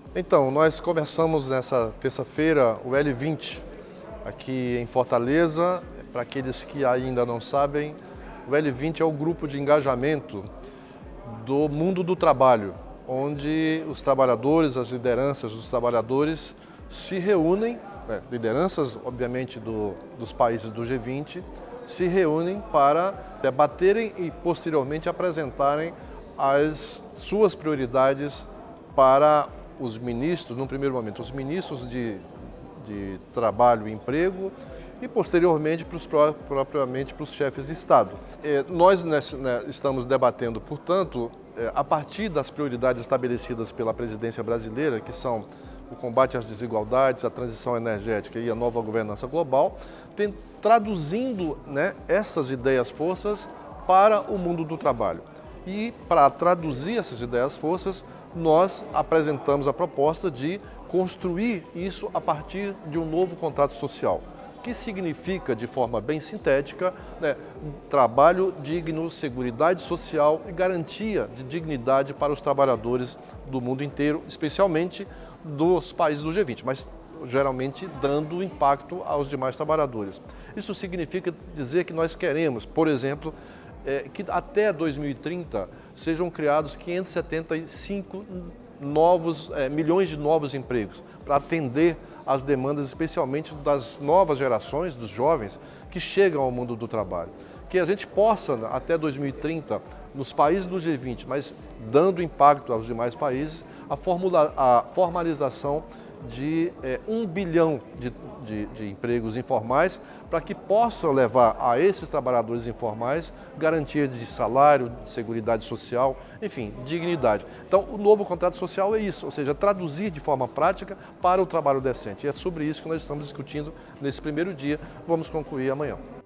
Então, nós começamos nessa terça-feira o L20 aqui em Fortaleza. Para aqueles que ainda não sabem, o L20 é o grupo de engajamento do mundo do trabalho, onde os trabalhadores, as lideranças dos trabalhadores se reúnem, lideranças, obviamente, dos países do G20, se reúnem para debaterem e posteriormente apresentarem as suas prioridades para os ministros, num primeiro momento, os ministros de Trabalho e Emprego e posteriormente propriamente para os chefes de Estado. Nós estamos debatendo, portanto, a partir das prioridades estabelecidas pela presidência brasileira, que são o combate às desigualdades, a transição energética e a nova governança global, traduzindo essas ideias-forças para o mundo do trabalho. E para traduzir essas ideias-forças, nós apresentamos a proposta de construir isso a partir de um novo contrato social, que significa, de forma bem sintética, trabalho digno, seguridade social e garantia de dignidade para os trabalhadores do mundo inteiro, especialmente dos países do G20, mas geralmente dando impacto aos demais trabalhadores. Isso significa dizer que nós queremos, por exemplo, que até 2030 sejam criados 575 milhões de novos empregos para atender às demandas, especialmente das novas gerações, dos jovens que chegam ao mundo do trabalho. Que a gente possa, até 2030, nos países do G20, mas dando impacto aos demais países, a formalização de 1 bilhão de empregos informais, para que possam levar a esses trabalhadores informais garantia de salário, de seguridade social, enfim, dignidade. Então, o novo contrato social é isso, ou seja, traduzir de forma prática para o trabalho decente. E é sobre isso que nós estamos discutindo nesse primeiro dia, vamos concluir amanhã.